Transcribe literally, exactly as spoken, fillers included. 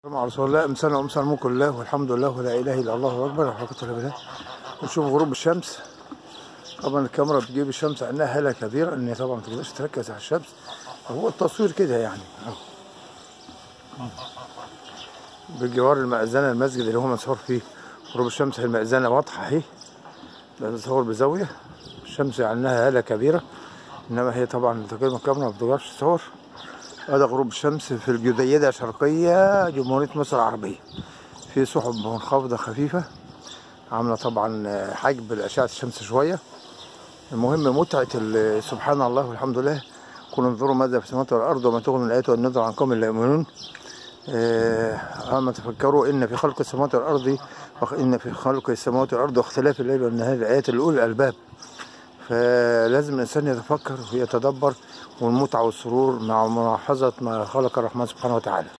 مع رسول الله امسانا وامسان ملك الله والحمد لله ولا اله الا الله اكبر ولا حول ولا بالله. ونشوف غروب الشمس. طبعا الكاميرا بتجيب الشمس عنها هاله كبيره ان طبعا ما تقدرش تركز على الشمس. هو التصوير كده يعني اهو. بجوار المأذنه المسجد اللي هو مصور فيه غروب الشمس. المأذنه واضحه اهي، بتصور بزاويه الشمس عنها هاله كبيره، انما هي طبعا تقريبا الكاميرا ما بتقدرش تصور. هذا غروب الشمس في الجديدة شرقية جمهورية مصر العربية، في سحب منخفضة خفيفة عاملة طبعا حجب لأشعة الشمس شوية. المهم متعة سبحان الله والحمد لله. كونوا انظروا ماذا في السماوات والأرض وما تغني الآيات والنذر عن قوم لا يؤمنون. أما تفكروا إن في خلق السماوات والأرض إن في خلق السماوات والأرض واختلاف الليل والنهار الآيات لأولي الألباب. فلازم الإنسان يتفكر ويتدبر، والمتعة والسرور مع ملاحظة ما خلق الرحمن سبحانه وتعالى.